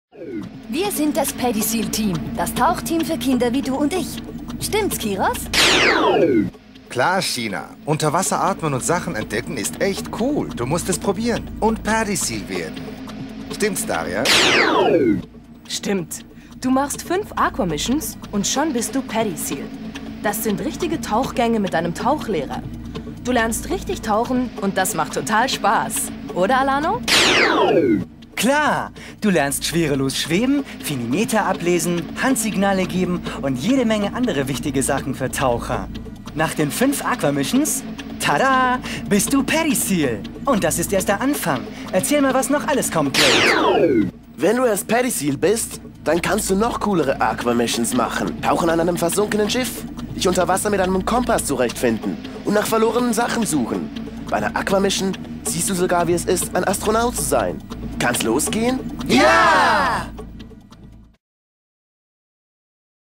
Wir sind das Paddy Seal Team, das Tauchteam für Kinder wie du und ich. Stimmt's, Kiros? Klar, China. Unter Wasser atmen und Sachen entdecken ist echt cool. Du musst es probieren und Paddy Seal werden. Stimmt's, Daria? Stimmt. Du machst 5 Aquamissions und schon bist du Paddy Seal. Das sind richtige Tauchgänge mit einem Tauchlehrer. Du lernst richtig tauchen und das macht total Spaß. Oder, Alano? Klar, du lernst schwerelos schweben, Finimeter ablesen, Handsignale geben und jede Menge andere wichtige Sachen für Taucher. Nach den 5 Aquamissions, tada, bist du Paddy Seal. Und das ist erst der Anfang. Erzähl mal, was noch alles kommt, Blade. Wenn du erst Paddy Seal bist, dann kannst du noch coolere Aquamissions machen. Tauchen an einem versunkenen Schiff, dich unter Wasser mit einem Kompass zurechtfinden und nach verlorenen Sachen suchen. Bei einer Aquamission siehst du sogar, wie es ist, ein Astronaut zu sein. Kann's losgehen? Ja!